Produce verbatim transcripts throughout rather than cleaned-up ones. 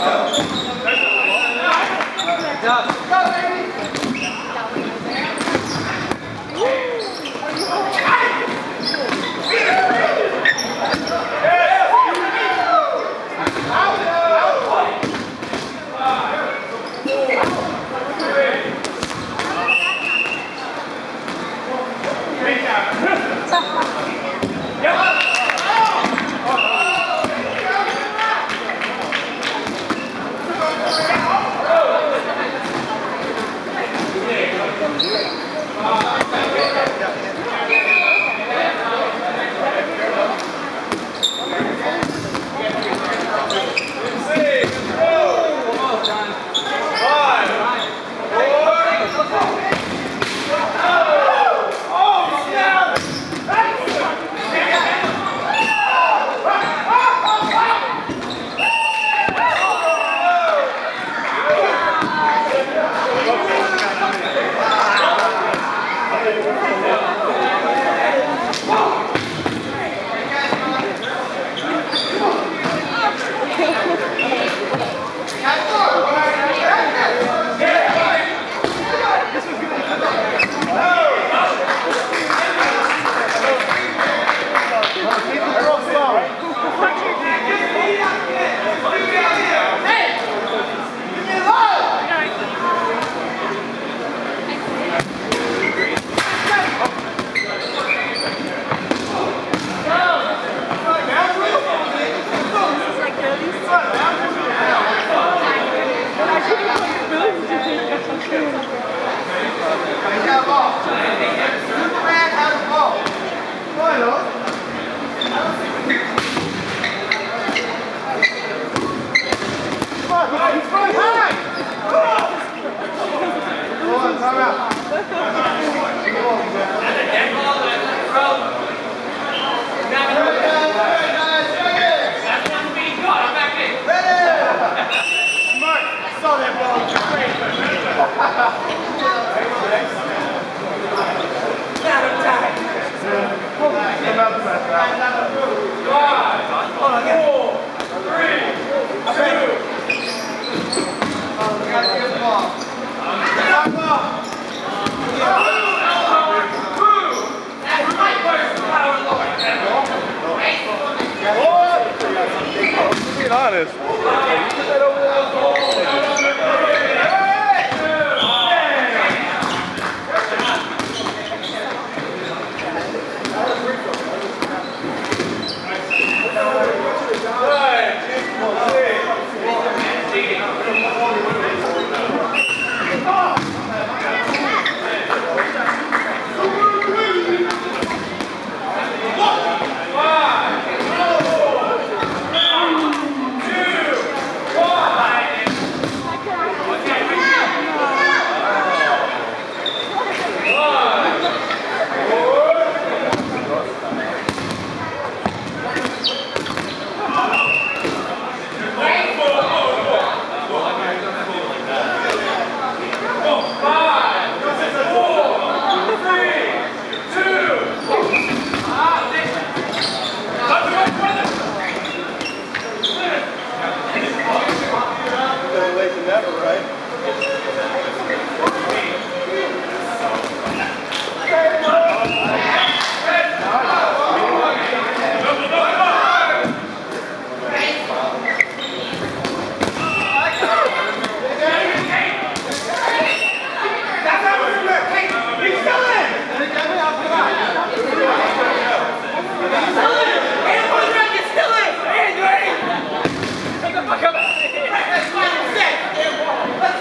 Let's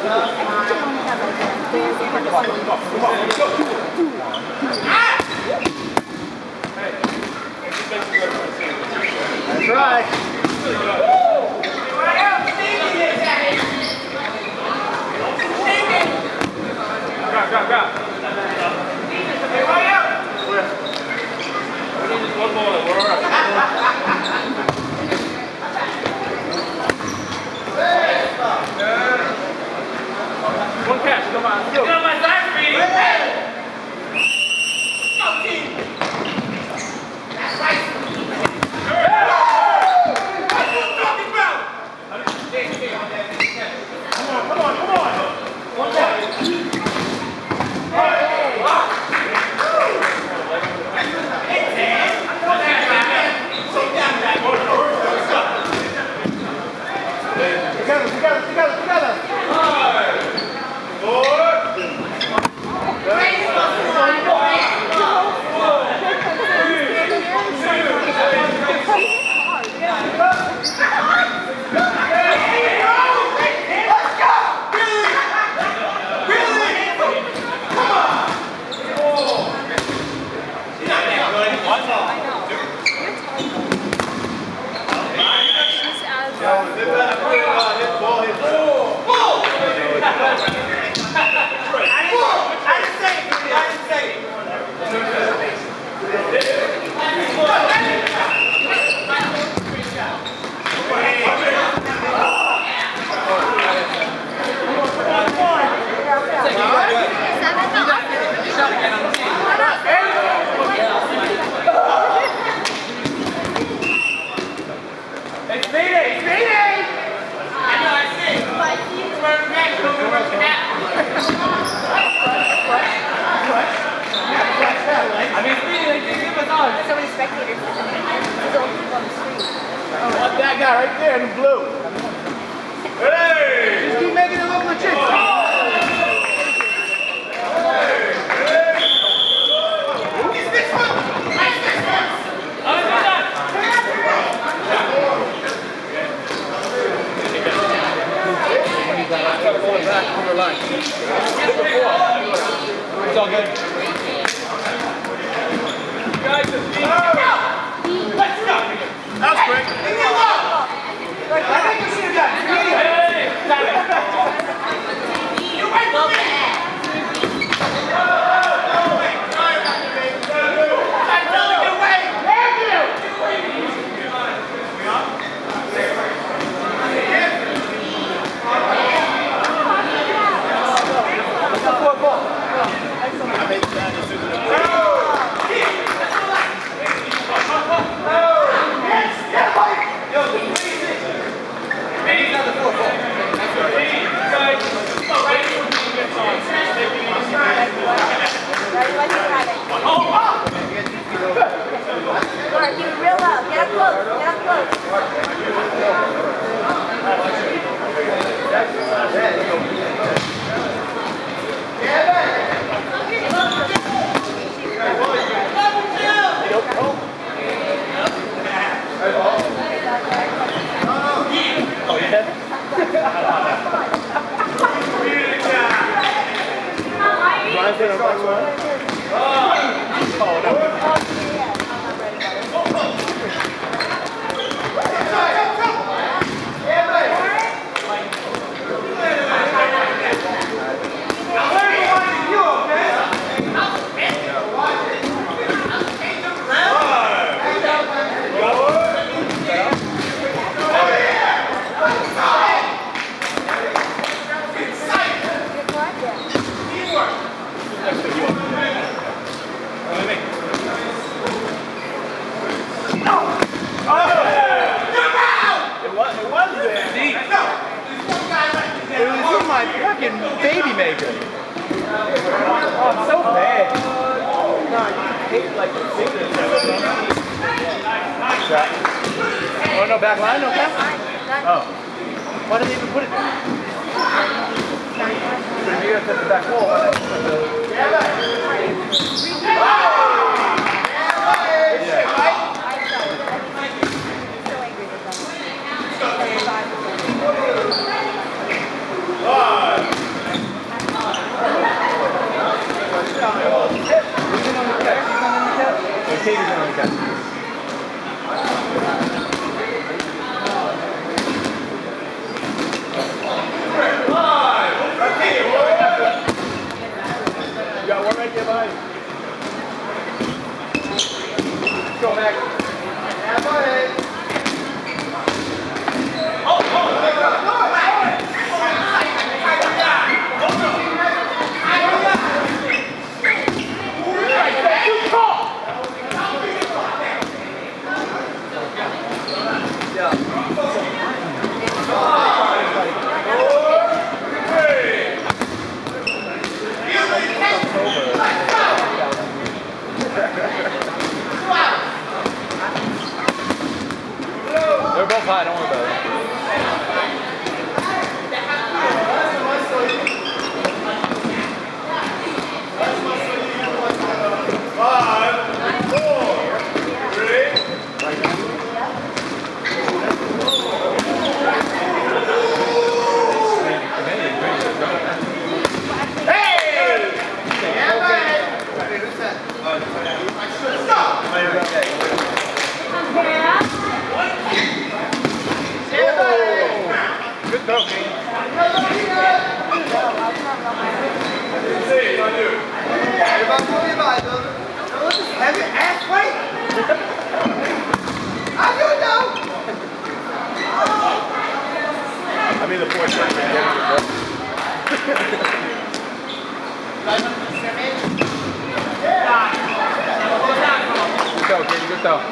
That's right. Go, go, go. Hey, right out. One more, we're all right. One catch, come on, go. Get on my side, Speedy. Go, team. That's right. Come on, come on, come on. One catch. Together, together, together, together. So many spectators. There's only people on the street. Oh, that guy right there in the blue. Hey! Just keep making it look legit. Oh. Is this one? Is this one? Oh, it's not. Going back on the line. It's all good. Guys, let's go! That was quick. I think we should have done it. Hey, stop it. You wait for me. I'm telling you, wait. Thank you. I made that decision. Mark, you real loud. Get up close. Get up close. Oh, yeah? Ryan's in a box one. Oh, no. My fucking baby maker. Oh, I'm so bad. No, you hate like the fingers. Oh, no back line, no pass? Oh. Why did they even put it there? You gotta touch the back wall. Yeah. Good throw, King. Heavy ass weight. How you know? I mean the four strikes are getting it, bro. Good throw, King. Good throw.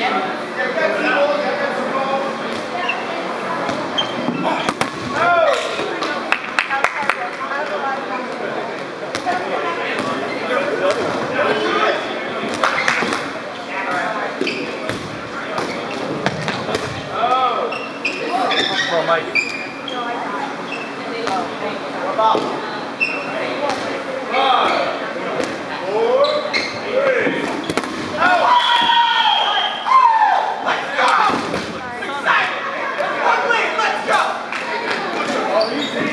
Come on, Mike. Five, four, three. Let's go! Excited! One lead, let's go! Oh, easy.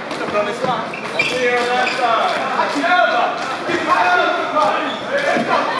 Clear on that side. Let's go!